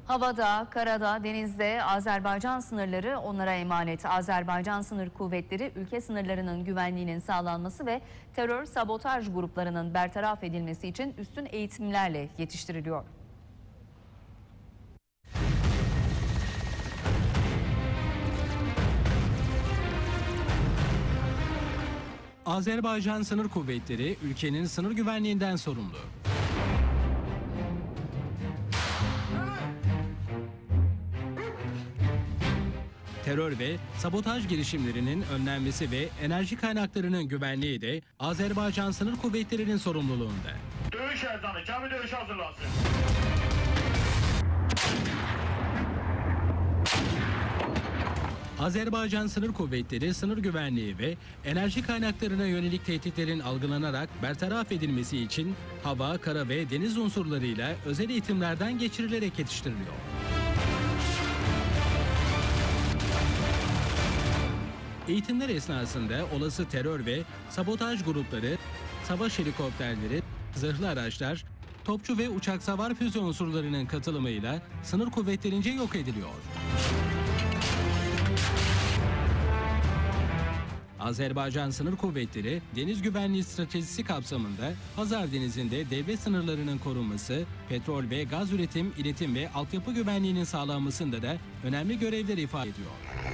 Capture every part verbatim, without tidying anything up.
Havada, karada, denizde Azerbaycan sınırları onlara emanet. Azerbaycan Sınır Kuvvetleri ülke sınırlarının güvenliğinin sağlanması ve terör sabotaj gruplarının bertaraf edilmesi için üstün eğitimlerle yetiştiriliyor. Azerbaycan Sınır Kuvvetleri ülkenin sınır güvenliğinden sorumlu. Terör ve sabotaj girişimlerinin önlenmesi ve enerji kaynaklarının güvenliği de Azerbaycan Sınır Kuvvetleri'nin sorumluluğunda. Dövüş erzanı, cami dövüş hazırlansın. Azerbaycan Sınır Kuvvetleri sınır güvenliği ve enerji kaynaklarına yönelik tehditlerin algılanarak bertaraf edilmesi için hava, kara ve deniz unsurlarıyla özel eğitimlerden geçirilerek yetiştiriliyor. Eğitimler esnasında olası terör ve sabotaj grupları, savaş helikopterleri, zırhlı araçlar, topçu ve uçak savar füze unsurlarının katılımıyla sınır kuvvetlerince yok ediliyor. Azerbaycan Sınır Kuvvetleri, deniz güvenliği stratejisi kapsamında Hazar Denizi'nde devlet sınırlarının korunması, petrol ve gaz üretim, iletim ve altyapı güvenliğinin sağlanmasında da önemli görevler ifade ediyor.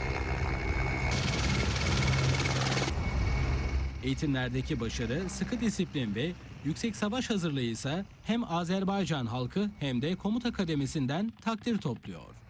Eğitimlerdeki başarı, sıkı disiplin ve yüksek savaş hazırlığı ise hem Azerbaycan halkı hem de komuta kademesinden takdir topluyor.